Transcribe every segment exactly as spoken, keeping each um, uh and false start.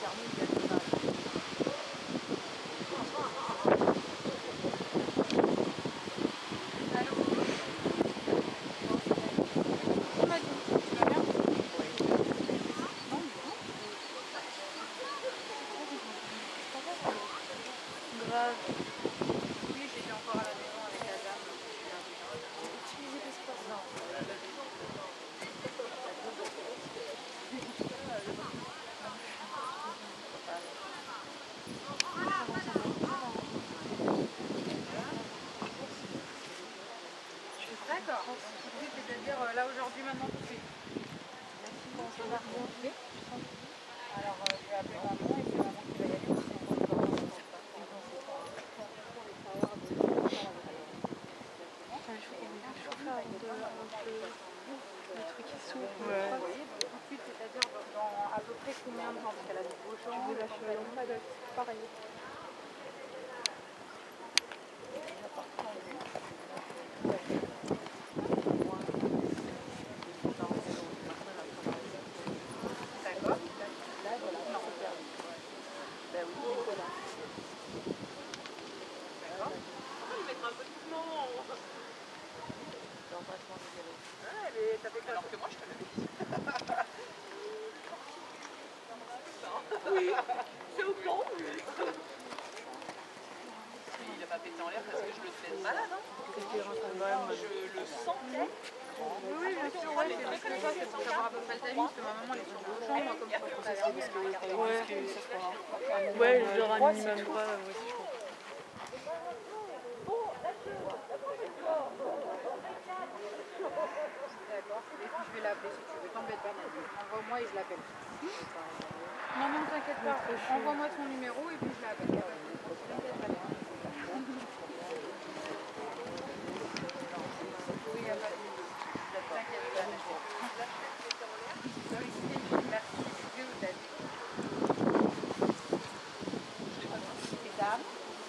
Grave. Oui, j'étais encore à la maison avec la dame. Utiliser l'espace. Non. D'accord. C'est-à-dire euh, là aujourd'hui, maintenant, tout de suite. Alors euh, je vais appeler maman et c'est maman qui va y aller. Le truc qui s'ouvre. Ouais. Ensuite, c'est-à-dire dans à peu près combien de temps? Parce qu'elle a des beaux champs. Je vais lâcher la pareil. D'accord. Là, voilà. Non, c'est perdu. Ben oui, voilà. D'accord. Il mettra un peu de mouvement. Ah, mais t'as fait quoi? Alors que moi, je te l'avais dit. Oui, c'est au plan. Il n'a pas pété en l'air parce que je le fais malade. Hein. Je le sentais. Oui, oui, bien sûr, ouais, c'est juste que ça, c'est pour savoir à peu près le timing, parce que ma maman, elle est sur le champ, moi, comme ça, pour ça, parce que... Ouais, ouais, il y aura un minimum droit, moi aussi je crois. D'accord, et puis je vais l'appeler si tu veux, t'embête pas, envoie-moi et je l'appelle. Non, non, t'inquiète pas, envoie-moi son numéro et puis je l'appelle. T'inquiète pas. Oui, il n'y a pas de... T'inquiète pas. Merci, Dieu vous aide. Mesdames,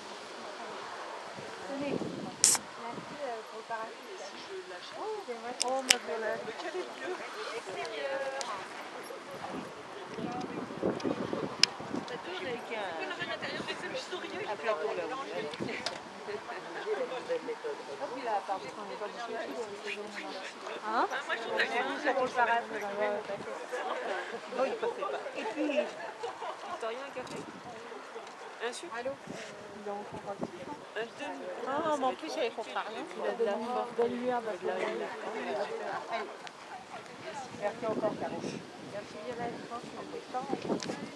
tenez. Merci pour le parachute. Oh, c'est moi. Oh ma violette. Mais quel est vieux extérieur. C'est que le rêve intérieur, c'est le sourire. Il a plein de couleurs. Hein? Moi, je trouve que C'est pour le parachute. non, il passait pas. Et puis, Victorien, un café? Un sucre? Allô? Il est encore un petit peu. Un demi. Ah, mais en plus, il faut faire rien. Il a de la belle lumière. Merci encore, Caroche. Merci Violette, je pense que c'est ça.